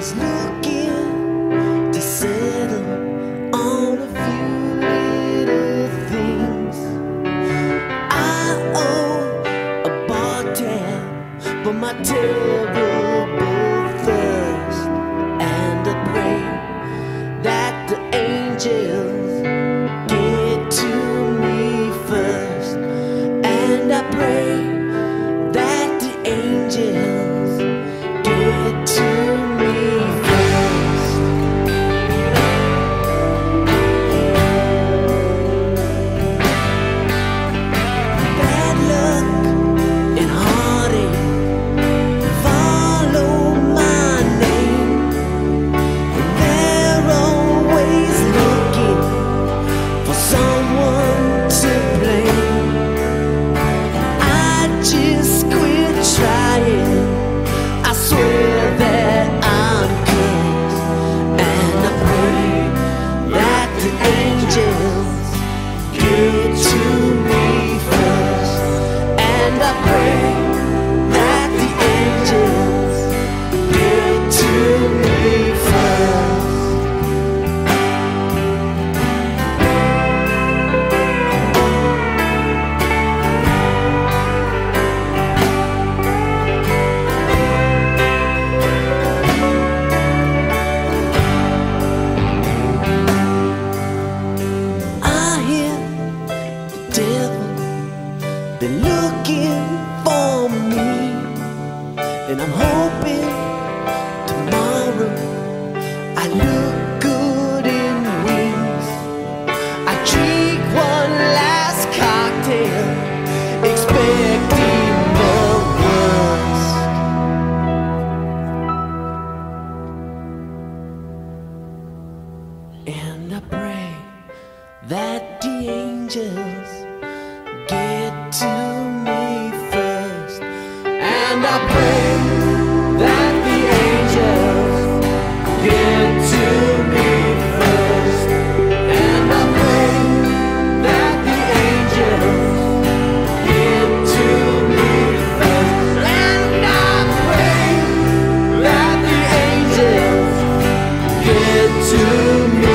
always looking to settle on a few little things. I owe a bar tab for my terrible thirst, and I pray that the angels get to me first, and I pray that the angels get to me first. Bad luck and heartache follow my name, and they're always looking for someone to blame. I just quit trying. I swear that I'm cursed, and I pray that the angels get to me first, and I pray that the angels get to me first. I hear the devil been looking for me, and I'm hoping tomorrow I look good in wings. I drink one last cocktail, expecting the worst, and I pray that the angels get to me first, and I pray that the angels get to me first, and I pray that the angels get to me first, and I pray that the angels get to me